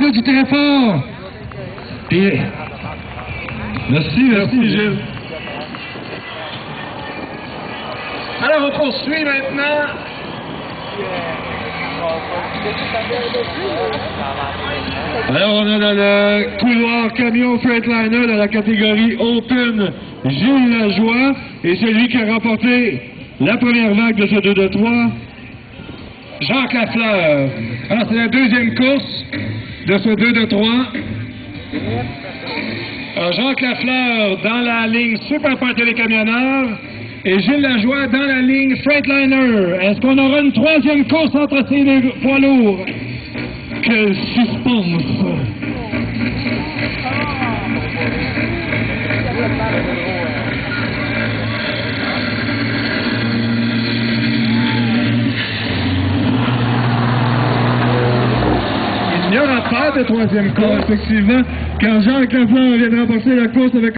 applaudit très fort. Puis, merci Gilles. Alors, on poursuit maintenant. Alors, on a dans le couloir camion Freightliner dans la catégorie Open, Gilles Lajoie, et celui qui a remporté la première vague de ce 2-2-3, Jacques Lafleur. Alors, c'est la deuxième course de ce 2-2-3. Alors, Jacques Lafleur dans la ligne Super Point Télécamionneur et Gilles Lajoie dans la ligne Freightliner. Est-ce qu'on aura une troisième course entre ces deux poids lourds? Quel suspense! Il n'y aura pas de troisième course, effectivement, car Jacques Lafleur vient de remporter la course avec